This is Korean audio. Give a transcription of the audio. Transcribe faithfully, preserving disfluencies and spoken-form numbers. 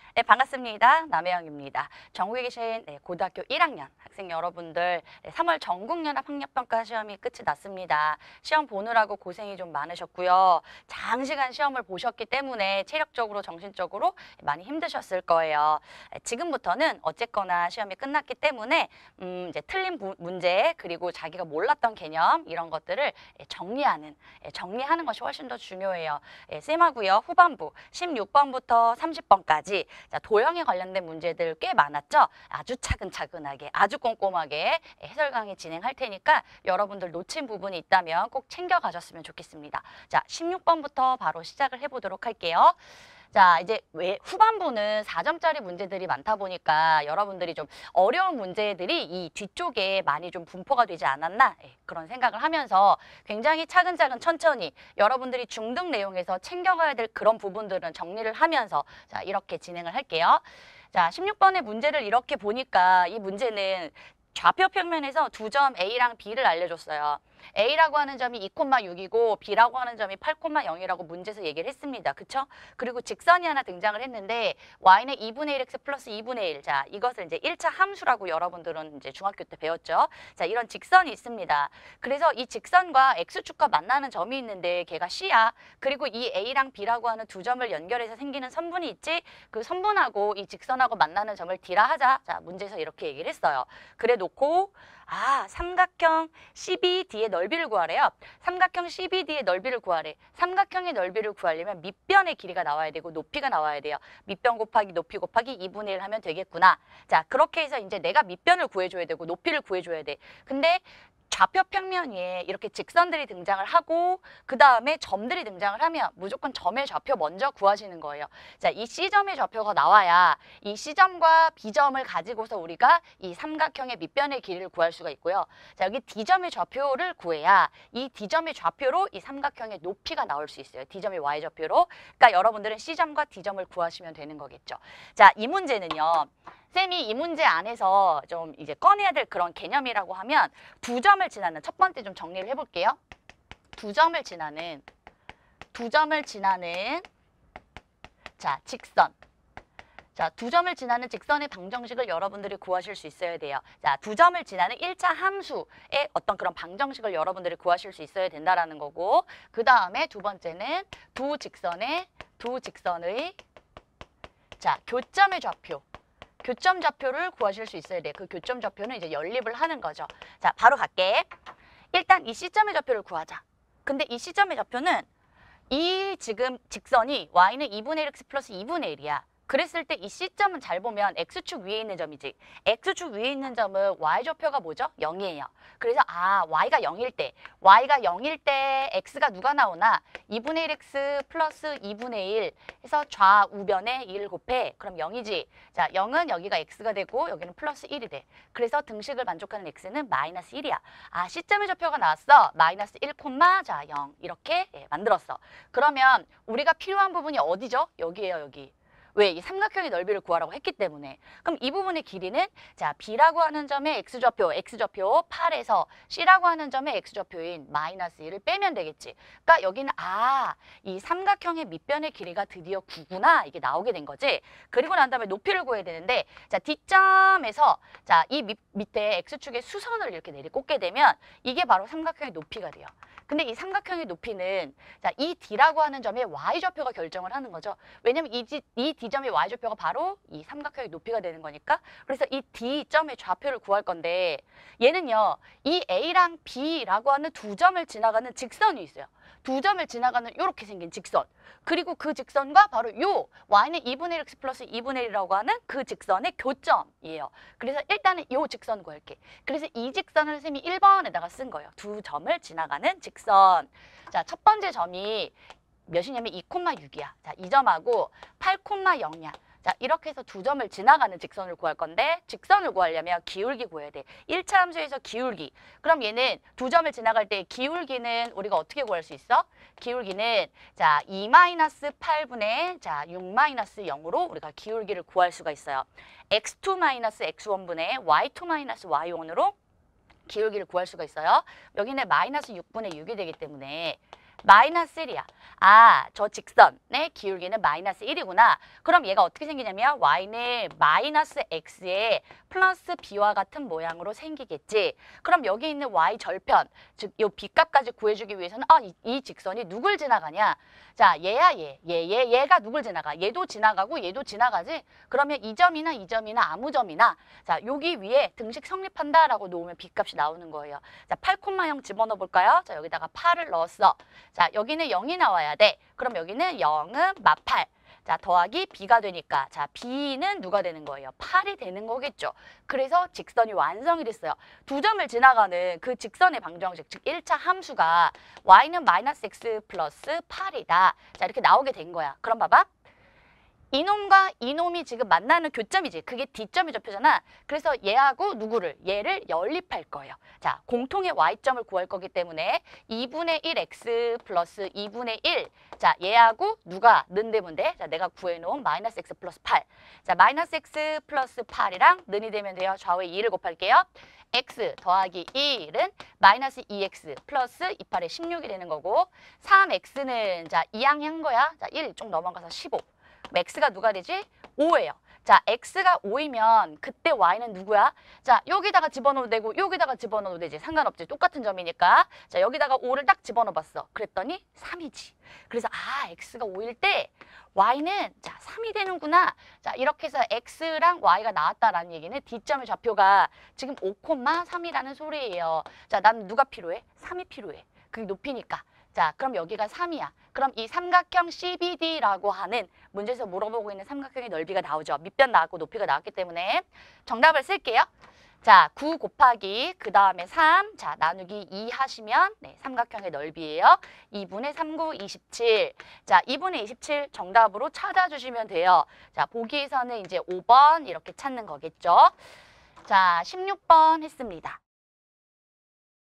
네, 반갑습니다. 남혜영입니다. 전국에 계신 네, 고등학교 일 학년 학생 여러분들 네, 삼월 전국연합 학력평가 시험이 끝이 났습니다. 시험 보느라고 고생이 좀 많으셨고요. 장시간 시험을 보셨기 때문에 체력적으로 정신적으로 많이 힘드셨을 거예요. 네, 지금부터는 어쨌거나 시험이 끝났기 때문에 음, 이제 틀린 부, 문제 그리고 자기가 몰랐던 개념 이런 것들을 정리하는 정리하는 것이 훨씬 더 중요해요. 예, 쌤하고요 후반부 십육 번부터 삼십 번까지 자, 도형에 관련된 문제들 꽤 많았죠? 아주 차근차근하게, 아주 꼼꼼하게 해설 강의 진행할 테니까 여러분들 놓친 부분이 있다면 꼭 챙겨가셨으면 좋겠습니다. 자, 십육 번부터 바로 시작을 해보도록 할게요. 자, 이제 왜 후반부는 사 점짜리 문제들이 많다 보니까 여러분들이 좀 어려운 문제들이 이 뒤쪽에 많이 좀 분포가 되지 않았나 예, 그런 생각을 하면서 굉장히 차근차근 천천히 여러분들이 중등 내용에서 챙겨가야 될 그런 부분들은 정리를 하면서 자, 이렇게 진행을 할게요. 자, 십육 번의 문제를 이렇게 보니까 이 문제는 좌표 평면에서 두 점 A랑 B를 알려줬어요. A라고 하는 점이 이 콤마 육이고 B라고 하는 점이 팔 콤마 영이라고 문제에서 얘기를 했습니다. 그쵸? 그리고 직선이 하나 등장을 했는데 Y는 이분의 일 X 플러스 이분의 일. 자, 이것을 이제 일 차 함수라고 여러분들은 이제 중학교 때 배웠죠. 자, 이런 직선이 있습니다. 그래서 이 직선과 X축과 만나는 점이 있는데 걔가 C야. 그리고 이 A랑 B라고 하는 두 점을 연결해서 생기는 선분이 있지? 그 선분하고 이 직선하고 만나는 점을 D라 하자. 자, 문제에서 이렇게 얘기를 했어요. 그래 놓고 아, 삼각형 씨비디의 넓이를 구하래요. 삼각형 씨비디의 넓이를 구하래. 삼각형의 넓이를 구하려면 밑변의 길이가 나와야 되고 높이가 나와야 돼요. 밑변 곱하기 높이 곱하기 이분의 일 하면 되겠구나. 자, 그렇게 해서 이제 내가 밑변을 구해줘야 되고 높이를 구해줘야 돼. 근데 좌표 평면 위에 이렇게 직선들이 등장을 하고 그 다음에 점들이 등장을 하면 무조건 점의 좌표 먼저 구하시는 거예요. 자, 이 C점의 좌표가 나와야 이 C점과 B점을 가지고서 우리가 이 삼각형의 밑변의 길이를 구할 수가 있고요. 자, 여기 D점의 좌표를 구해야 이 D점의 좌표로 이 삼각형의 높이가 나올 수 있어요. D점의 Y좌표로. 그러니까 여러분들은 C점과 D점을 구하시면 되는 거겠죠. 자, 이 문제는요. 쌤이 이 문제 안에서 좀 이제 꺼내야 될 그런 개념이라고 하면 두 점을 지나는 첫 번째 좀 정리를 해볼게요. 두 점을 지나는 두 점을 지나는 자 직선. 자, 두 점을 지나는 직선의 방정식을 여러분들이 구하실 수 있어야 돼요. 자, 두 점을 지나는 일 차 함수의 어떤 그런 방정식을 여러분들이 구하실 수 있어야 된다라는 거고 그 다음에 두 번째는 두 직선의 두 직선의 자 교점의 좌표. 교점 좌표를 구하실 수 있어야 돼. 그 교점 좌표는 이제 연립을 하는 거죠. 자, 바로 갈게. 일단 이 C점의 좌표를 구하자. 근데 이 C점의 좌표는 이 지금 직선이 Y는 이분의 일 X 플러스 이분의 일이야. 그랬을 때 이 C점은 잘 보면 X축 위에 있는 점이지. X축 위에 있는 점은 Y좌표가 뭐죠? 영이에요. 그래서 아, Y가 영일 때, Y가 영일 때 X가 누가 나오나? 이분의 일 X 플러스 이분의 일 해서 좌우변에 일을 곱해. 그럼 영이지. 자, 영은 여기가 X가 되고 여기는 플러스 일이 돼. 그래서 등식을 만족하는 X는 마이너스 일이야. 아, C점의 좌표가 나왔어. 마이너스 일, 자, 영. 이렇게 예, 만들었어. 그러면 우리가 필요한 부분이 어디죠? 여기에요, 여기. 왜? 이 삼각형의 넓이를 구하라고 했기 때문에. 그럼 이 부분의 길이는 자 B라고 하는 점의 X좌표, X좌표 팔에서 C라고 하는 점의 X좌표인 마이너스 일을 빼면 되겠지. 그러니까 여기는 아, 이 삼각형의 밑변의 길이가 드디어 구구나 이게 나오게 된 거지. 그리고 난 다음에 높이를 구해야 되는데 자 D점에서 자 이 밑에 X축의 수선을 이렇게 내리꽂게 되면 이게 바로 삼각형의 높이가 돼요. 근데 이 삼각형의 높이는 자, 이 D라고 하는 점의 Y좌표가 결정을 하는 거죠. 왜냐면 이, 이 D점의 Y좌표가 바로 이 삼각형의 높이가 되는 거니까. 그래서 이 D점의 좌표를 구할 건데 얘는요. 이 A랑 B라고 하는 두 점을 지나가는 직선이 있어요. 두 점을 지나가는 이렇게 생긴 직선. 그리고 그 직선과 바로 요 Y는 이분의 일 X 플러스 이분의 일이라고 하는 그 직선의 교점이에요. 그래서 일단은 요 직선 구할게. 그래서 이 직선을 쌤이 일 번에다가 쓴 거예요. 두 점을 지나가는 직선. 자, 첫 번째 점이 몇이냐면 이 콤마 육이야. 자, 이 점하고 팔 콤마 영이야. 자, 이렇게 해서 두 점을 지나가는 직선을 구할 건데 직선을 구하려면 기울기 구해야 돼. 일 차 함수에서 기울기. 그럼 얘는 두 점을 지나갈 때 기울기는 우리가 어떻게 구할 수 있어? 기울기는 자, 이 마이너스 팔분의 자, 육 마이너스 영으로 우리가 기울기를 구할 수가 있어요. 엑스 투 마이너스 엑스 원분의 와이 투 마이너스 와이 원으로 기울기를 구할 수가 있어요. 여기는 마이너스 육분의 육이 되기 때문에 마이너스 일이야. 아, 저 직선의 기울기는 마이너스 일이구나. 그럼 얘가 어떻게 생기냐면 y는 마이너스 x에 플러스 b와 같은 모양으로 생기겠지. 그럼 여기 있는 y 절편, 즉 이 b값까지 구해주기 위해서는 아, 이, 이 직선이 누굴 지나가냐? 자, 얘야 얘, 얘, 얘, 얘가 누굴 지나가? 얘도 지나가고 얘도 지나가지? 그러면 이 점이나 이 점이나 아무 점이나 자, 여기 위에 등식 성립한다라고 놓으면 b값이 나오는 거예요. 자, 팔 콤마 영 집어넣어 볼까요? 자, 여기다가 팔을 넣었어. 자, 여기는 영이 나와야 돼. 그럼 여기는 영은 마팔. 자, 더하기 b가 되니까 자, b는 누가 되는 거예요? 팔이 되는 거겠죠. 그래서 직선이 완성이 됐어요. 두 점을 지나가는 그 직선의 방정식, 즉 일 차 함수가 y는 마이너스 x 플러스 팔이다. 자, 이렇게 나오게 된 거야. 그럼 봐봐. 이놈과 이놈이 지금 만나는 교점이지. 그게 D점이 접표잖아. 그래서 얘하고 누구를? 얘를 연립할 거예요. 자, 공통의 Y점을 구할 거기 때문에 이분의 일 x 플러스 이분의 일. 자, 얘하고 누가 는데 뭔데? 자, 내가 구해놓은 마이너스 x 플러스 팔. 자, 마이너스 x 플러스 팔이랑 는이 되면 돼요. 좌우에 이를 곱할게요. x 더하기 일은 마이너스 이 엑스 플러스 이팔에 십육이 되는 거고 삼 엑스는 자, 이 항한 거야. 자, 일 좀 넘어가서 십오. x가 누가 되지? 오예요. 자, x가 오이면 그때 y는 누구야? 자, 여기다가 집어넣어도 되고 여기다가 집어넣어도 되지. 상관없지. 똑같은 점이니까. 자, 여기다가 오를 딱 집어넣어봤어. 그랬더니 삼이지. 그래서 아, x가 오일 때 y는 자, 삼이 되는구나. 자, 이렇게 해서 x랑 y가 나왔다라는 얘기는 D점의 좌표가 지금 오 콤마 삼이라는 소리예요. 자, 난 누가 필요해? 삼이 필요해. 그게 높이니까. 자, 그럼 여기가 삼이야. 그럼 이 삼각형 씨비디라고 하는 문제에서 물어보고 있는 삼각형의 넓이가 나오죠. 밑변 나왔고 높이가 나왔기 때문에 정답을 쓸게요. 자, 구 곱하기 그 다음에 삼, 자 나누기 이 하시면 네, 삼각형의 넓이에요. 이분의 삼, 구, 이십칠. 자, 이분의 이십칠 정답으로 찾아주시면 돼요. 자, 보기에서는 이제 오 번 이렇게 찾는 거겠죠. 자, 십육 번 했습니다.